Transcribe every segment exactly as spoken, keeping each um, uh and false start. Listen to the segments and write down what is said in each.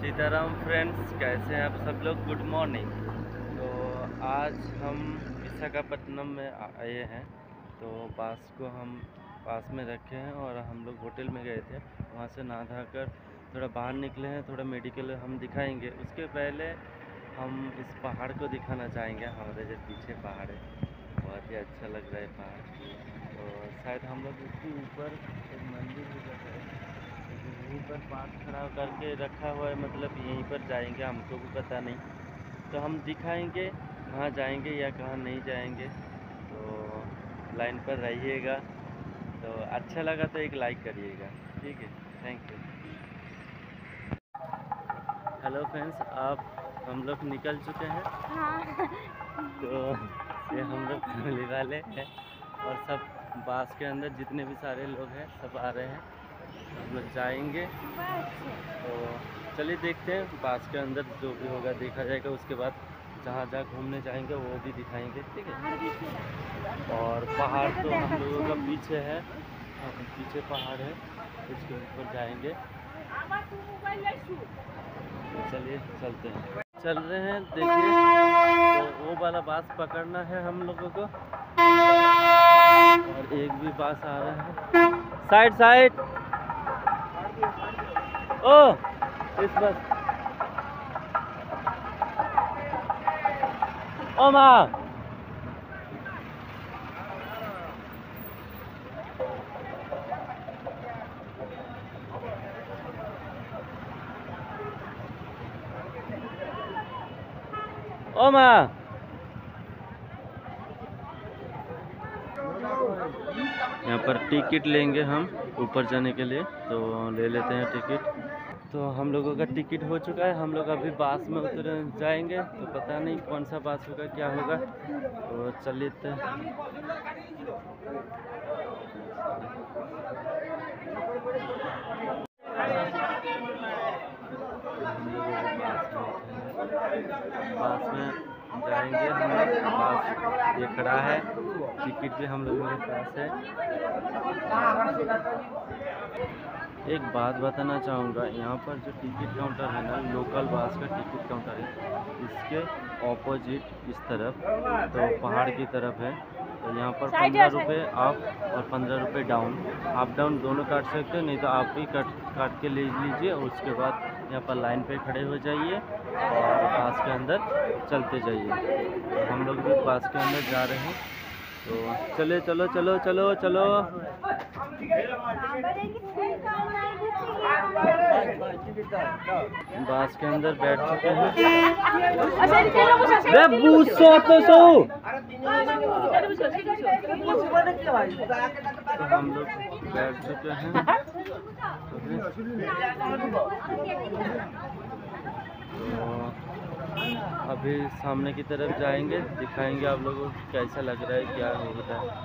Sitaram friends, कैसे हैं आप सब लोग। Good morning. तो आज हम विशाखापट्टनम में आए हैं, तो बास को हम पास में रखे हैं और हम लोग होटल में गए थे। वहाँ से नहा धा कर थोड़ा बाहर निकले हैं, थोड़ा मेडिकल हम दिखाएंगे। उसके पहले हम इस पहाड़ को दिखाना चाहेंगे। हमारे जो पीछे पहाड़ है, बहुत ही अच्छा लग रहा है पहाड़। तो शायद हम लोग उसके ऊपर एक मंदिर भी है, यहीं पर पास खड़ा करके रखा हुआ है, मतलब यहीं पर जाएंगे। हमको भी पता नहीं, तो हम दिखाएंगे कहाँ जाएंगे या कहाँ नहीं जाएंगे। तो लाइन पर रहिएगा। तो अच्छा लगा तो एक लाइक करिएगा, ठीक है। Thank you. हेलो फ्रेंड्स, आप हम लोग निकल चुके हैं। हाँ। तो ये हम लोग फैमिली वाले हैं और सब बास के अंदर जितने भी सारे लोग हैं सब आ रहे हैं। हम लोग जाएंगे, तो चलिए देखते हैं। बास के अंदर जो भी होगा देखा जाएगा। उसके बाद जहाँ जहाँ घूमने जाएंगे वो भी दिखाएंगे, ठीक है। और पहाड़ तो हम लोगों का पीछे है, पीछे पहाड़ है, उसके ऊपर जाएंगे। तो चलिए चलते हैं, चल रहे हैं। देखिए, तो वो वाला बास पकड़ना है हम लोगों को, और एक भी बास आ रहा है। साइड साइड ओ इस बस ओ माँ ओ माँ। यहाँ पर टिकट लेंगे हम ऊपर जाने के लिए, तो ले लेते हैं टिकट। तो हम लोगों का टिकट हो चुका है। हम लोग अभी बास में उतर जाएंगे, तो पता नहीं कौन सा बास होगा, क्या होगा। तो चलिए तो बास में जाएंगे हम लोग। बास ये खड़ा है, टिकट भी हम लोगों के पास है। एक बात बताना चाहूँगा, यहाँ पर जो टिकट काउंटर है ना, लोकल बास का टिकट काउंटर है, इसके ऑपोजिट इस तरफ, तो पहाड़ की तरफ है। तो यहाँ पर पंद्रह रुपये अप और पंद्रह रुपये डाउन, अप डाउन दोनों काट सकते हैं, नहीं तो आप ही काट काट के ले लीजिए। और उसके बाद यहाँ पर लाइन पे खड़े हो जाइए और बास के अंदर चलते जाइए। तो हम लोग भी बास के अंदर जा रहे हैं, तो चले चलो चलो चलो चलो। बास के अंदर बैठ चुके हैं। तो हम लोग बैठ चुके हैं। तो अभी सामने की तरफ जाएंगे, दिखाएंगे आप लोगों को कैसा लग रहा है, क्या होता है।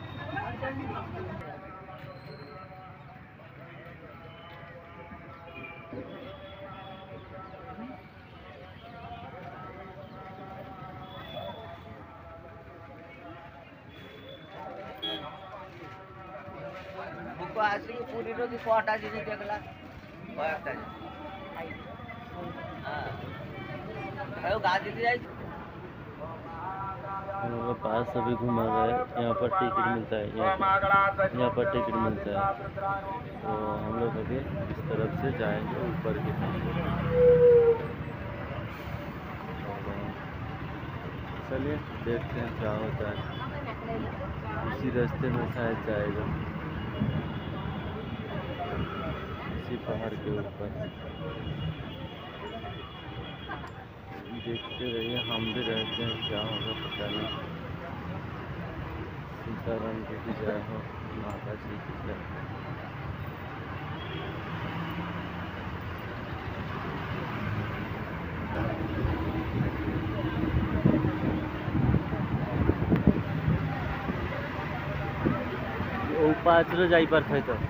ଆସିକି ପୁରୀର କି ଛଅଟା ଜିନିଷ ଦେଖିଲା ଆଉ ଗାଧି ଯାଇଛି। हम लोग पास अभी घुमा गए। यहाँ पर टिकट मिलता है, यहाँ पर यहाँ पर टिकट मिलता है। तो हम लोग अभी इस तरफ से जाएंगे ऊपर की तरफ। चलिए देखते हैं क्या होता है। इसी रास्ते में शायद जाएगा, इसी पहाड़ के ऊपर। देखते रहिए, हम भी रहते हैं, क्या होगा पता नहीं। सीताराम जी की जय हो, माता जी की जय हो। पाचरो जाई पर थे तो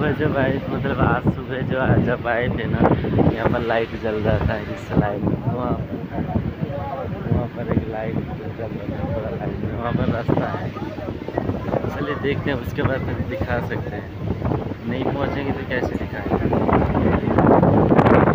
सुबह जब आए, मतलब आज सुबह जो आज जब आए थे ना, यहाँ पर लाइट जल रहा था इस लाइट वहाँ पर वहाँ पर एक लाइट जल रहा था पूरा लाइट में, वहाँ पर रास्ता है। चलिए देखते हैं, उसके बाद फिर दिखा सकते हैं। नहीं पहुँचेंगे तो कैसे दिखाएंगे।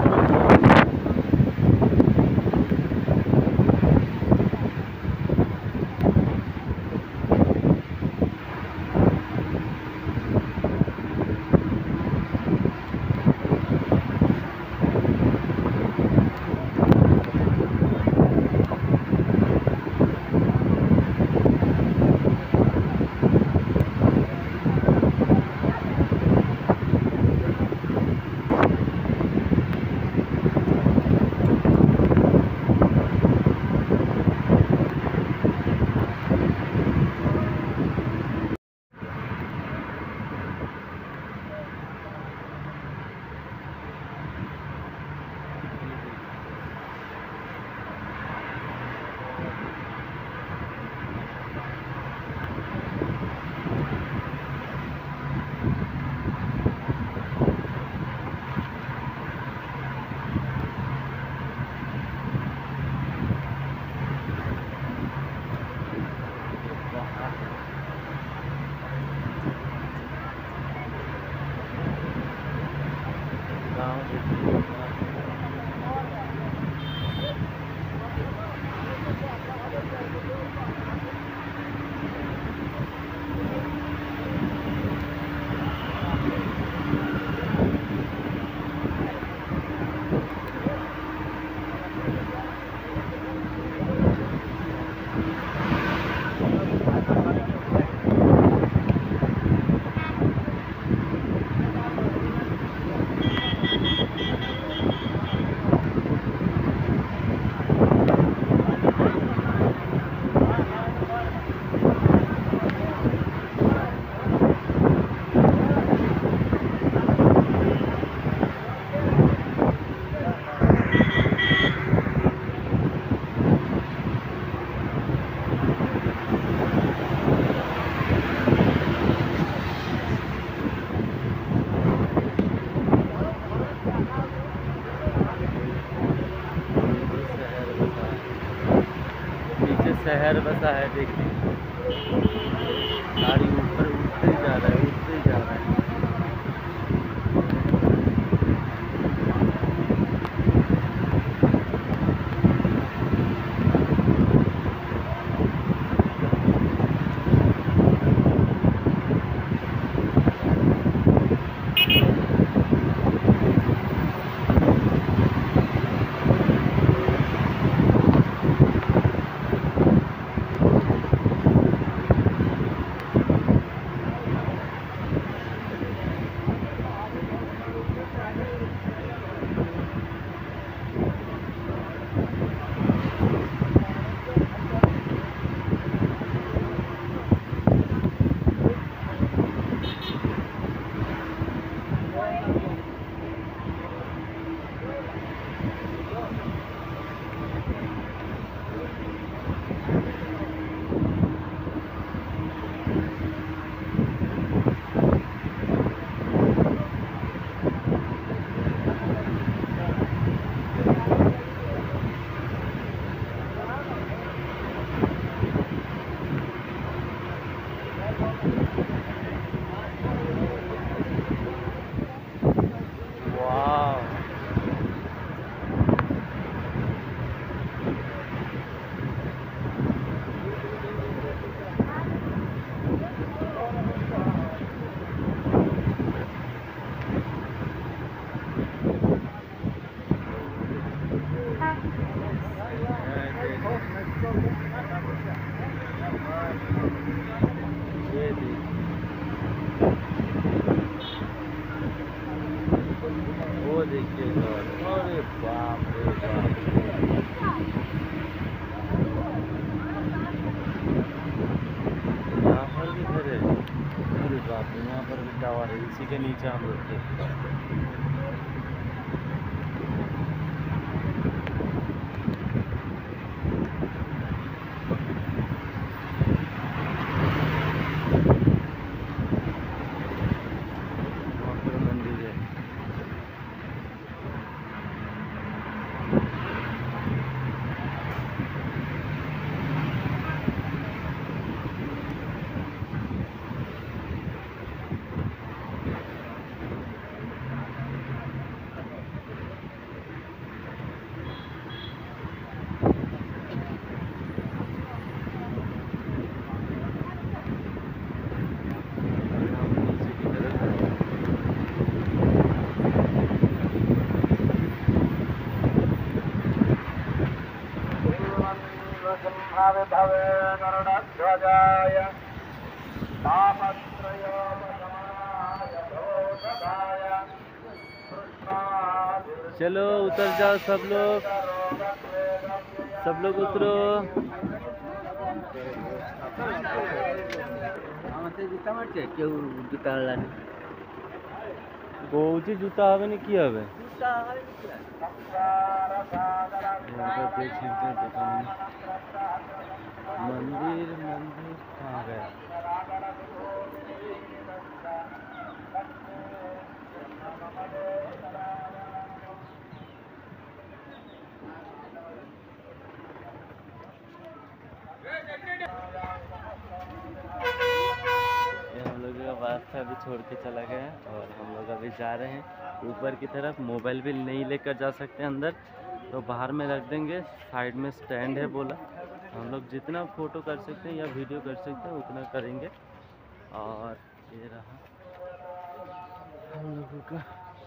शहर बसा है, देखिए गाड़ी ऊपर उठते जा रहा है, उठते जा रहा है। वो देखिए, अरे बाप रे बाप, यहाँ पर भी घर है। अरे बाप रे, यहाँ पर भी टावर है, इसी के नीचे हम लोग थे। चलो उतर जाओ सब लोग, सब लोग उतरो। जूता मारছে কেউ জুতা আনলানি बौजी जूता आवे नहीं किया हवे जूता आवे यहाँ पर देख सकते हैं दुकान। मंदिर मंदिर कहाँ गया? हम लोग का रास्ता भी छोड़ के चला गया है और हम लोग अभी जा रहे हैं ऊपर की तरफ। मोबाइल भी नहीं लेकर जा सकते अंदर, तो बाहर में रख देंगे। साइड में स्टैंड है बोला, हम लोग जितना फ़ोटो कर सकते हैं या वीडियो कर सकते हैं उतना करेंगे। और ये रहा हम लोगों का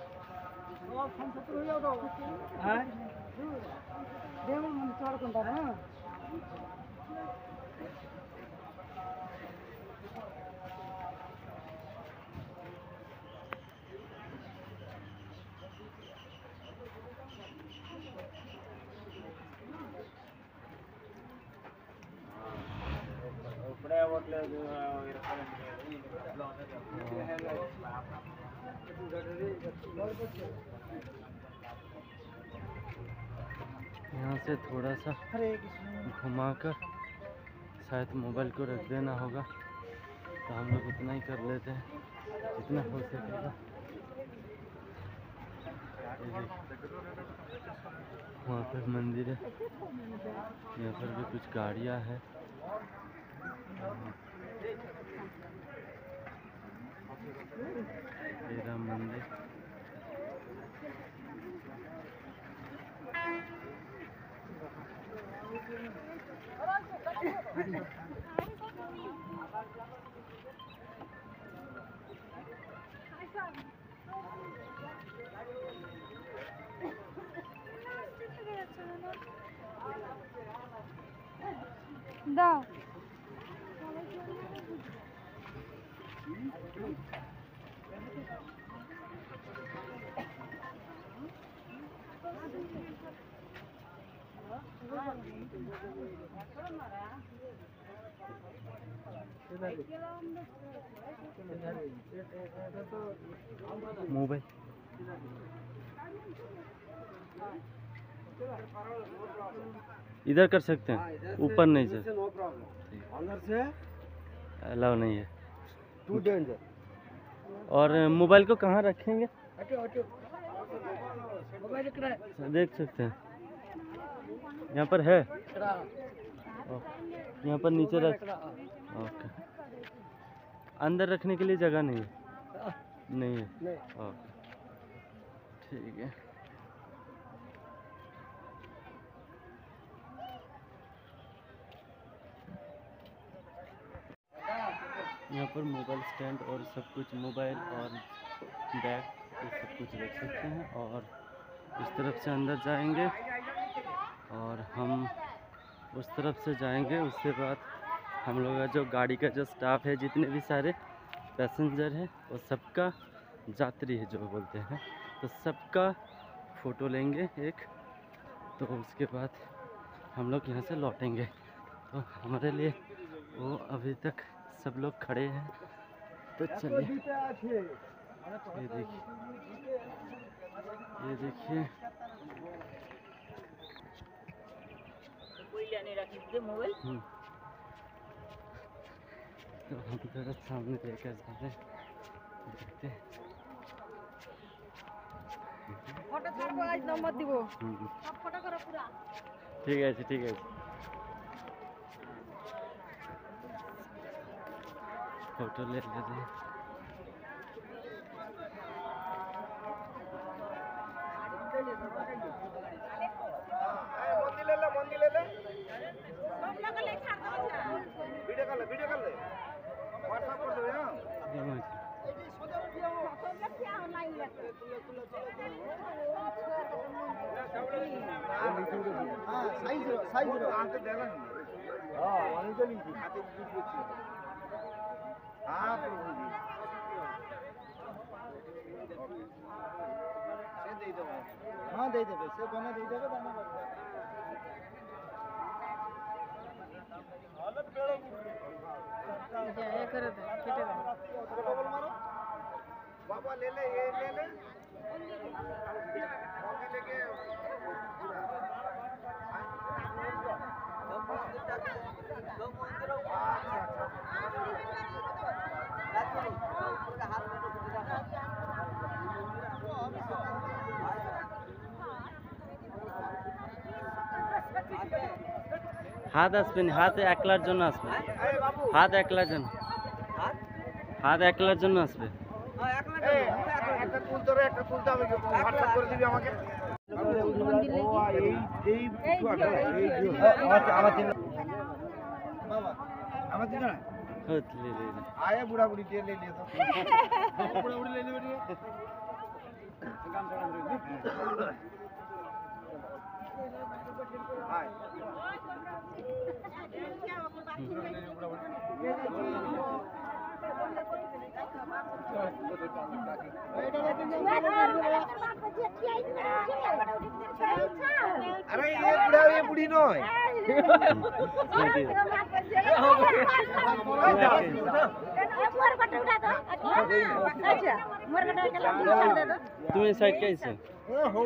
यहाँ से थोड़ा सा घुमाकर शायद मोबाइल को रख देना होगा, तो हम लोग उतना ही कर लेते हैं जितना हो सकेगा। वहाँ पर मंदिर है, यहाँ पर भी कुछ गाड़ियाँ हैं। तेरा मंदिर दाओ मोबाइल इधर कर सकते हैं, ऊपर नहीं सर, अंदर से अलाउ नहीं है। To danger. और मोबाइल को कहाँ रखेंगे? हटो हटो मोबाइल रख रहा है, देख सकते हैं यहाँ पर है, यहाँ पर नीचे रख। ओके, अंदर रखने के लिए जगह नहीं है? नहीं है, ओके ठीक है। यहाँ पर मोबाइल स्टैंड और सब कुछ, मोबाइल और बैग ये सब कुछ रख सकते हैं। और इस तरफ से अंदर जाएंगे और हम उस तरफ से जाएंगे। उसके बाद हम लोग का जो गाड़ी का जो स्टाफ है, जितने भी सारे पैसेंजर हैं, वो सबका यात्री है जो बोलते हैं, तो सबका फ़ोटो लेंगे एक। तो उसके बाद हम लोग यहाँ से लौटेंगे। तो हमारे लिए वो अभी तक सब लोग खड़े हैं, तो चलिए। ये देखिए, ये देखिए मोबाइल तो हम जरा सामने लेकर जा रहे हैं, देखते हैं। ফটো ছাড়বো আজ নম্বর দিব हम्म, সব ফটো করো পুরা ठीक है जी, ठीक है जी। फोटो ले लेते हैं। मंदिर ले ले, मंदिर ले ले, সব লোক লে ছাড় দাও আচ্ছা वीडियो कर ले, वीडियो कर ले, व्हाट्सएप कर दो यार। ये मत- সব লোক কি অনলাইন লাগে हाँ साइज साइज आंके देला हाँ वाली तो नहीं खाते कुछ हाँ प्रभु जी से दे दो हाँ दे दे से बना दे देगा दाना हालत बेड़ा ये कर दे केटे दे डबल मारो बाबा ले ले ये ले ले मम्मी लेके হাত আসবেন, হাত একলার জন্য আসবে, अरे बाबू হাত একলার জন্য, হাত একলার জন্য আসবে। এই একটা তুলতে রে একটা তুলতে হবে হোয়াটসঅ্যাপ করে দিবি আমাকে ও এই এই আমার আমার চিন্তা বাবা আমার চিন্তা না होत ले ले ले। आया बूढ़ा बूढ़ी ले ले लिया तो बूढ़ा बूढ़ी ले ले बेटी काम चला हाय अरे ये बूढ़ा ये बूढ़ी नय तुम्हें साइड कैसे हो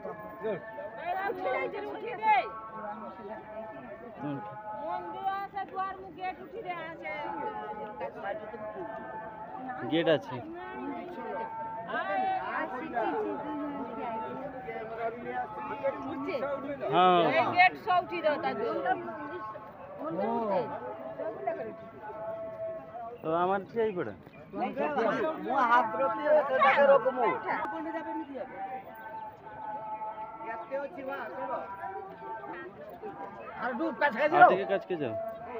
गेट আছে हाँ गेट सौटी रहता है তো আমার ঠিক পড়ে मु हाथ रोती है सेटाके रोकमु কেতে হচ্ছে বা চলো আর দূর কাছে আর যাও দিকে কাজ কে যাও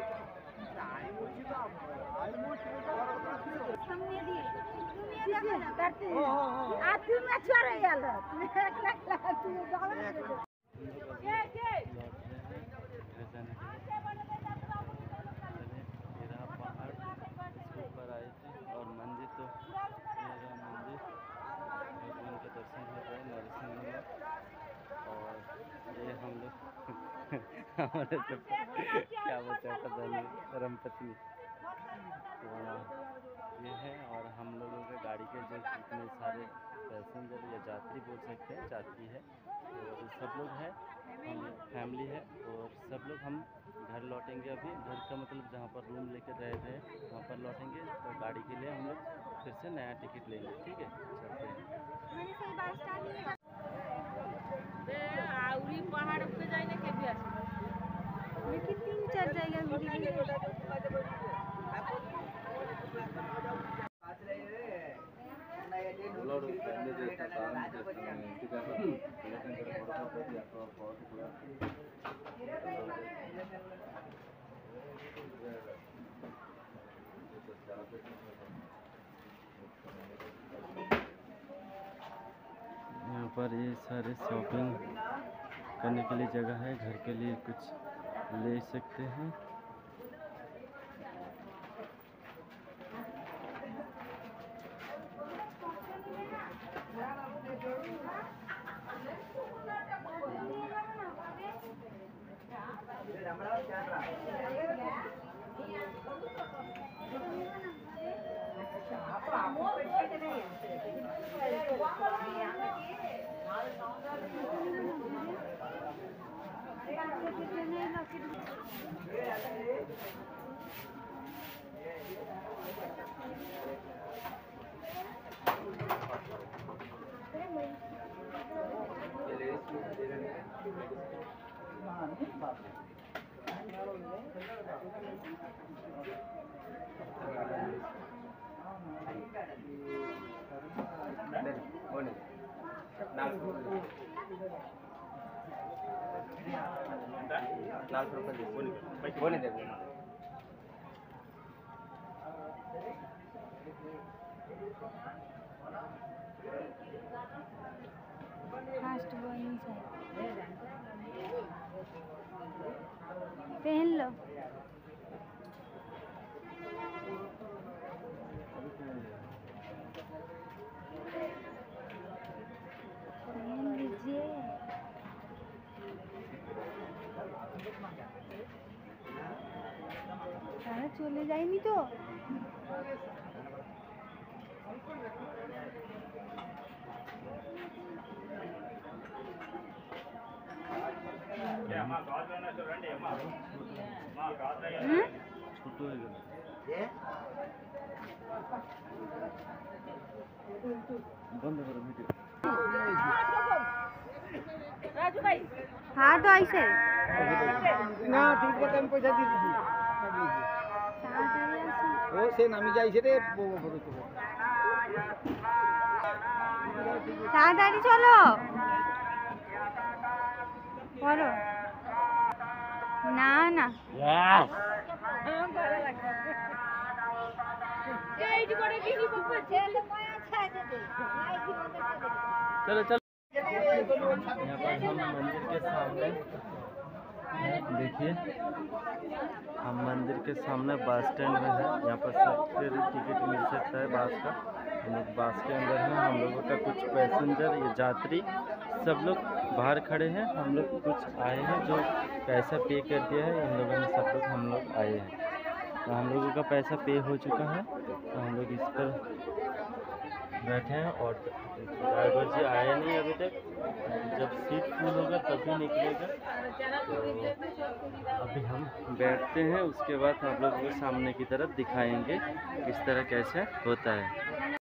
ऊपर आए थे और मंदिर तो मेरा मंदिर भगवान के दर्शन हो रहे नरसिंह में और ये हम लोग हमारे सब क्या बोलते हैं पता नहीं धर्म पत्नी तो ये है और हम लोगों के गाड़ी के जो जितने सारे पैसेंजर या यात्री बोल सकते हैं यात्री है और सब लोग हैं हम फैमिली है और सब लोग हम घर लौटेंगे अभी घर का मतलब जहाँ पर रूम लेकर रह रहे हैं वहाँ पर लौटेंगे तो गाड़ी के लिए हम लोग फिर से नया टिकट लेंगे ठीक है चलते हैं आउरी पहाड़ पे जाइने के भी आसे लेकिन तीन चार जगह घूरी यहाँ पर ये सारे शॉपिंग करने के लिए जगह है घर के लिए कुछ ले सकते हैं फास्ट बनी पहन लो। पहन लीजिए। তারা চলে যায়নি তো? হুম? ছোট হয়ে গেল। বন্ধ করো ভিডিও। राजू भाई हाँ तो ऐसे না ঠিক আছে আমি পয়সা দিয়ে দিছি তাড়াতাড়ি আসুন। ও সে নামি যাইছে রে তাড়াতাড়ি চলো করো না না हाँ भाলো লাগছে এইটি করে কি কি করবে ছেলে মায়া ছাড়ে দে লাইট মধ্যে चलो चलो। यहाँ पर हम मंदिर के सामने देखिए, हम मंदिर के सामने बस स्टैंड में हैं। यहाँ पर सबके टिकट मिल सकता है बस का। हम लोग बस के अंदर हैं। हम लोगों का कुछ पैसेंजर या यात्री सब लोग बाहर खड़े हैं। हम लोग कुछ आए हैं जो पैसा पे कर दिया है। इन लोगों ने सब लोग हम लोग आए हैं। तो हम लोगों का पैसा पे हो चुका है। तो हम लोग इस पर बैठे हैं और ड्राइवर जी आए नहीं अभी तक। जब सीट फुल होगा तभी निकलेगा। तो अभी हम बैठते हैं, उसके बाद आप लोगों को सामने की तरफ दिखाएंगे किस तरह कैसे होता है।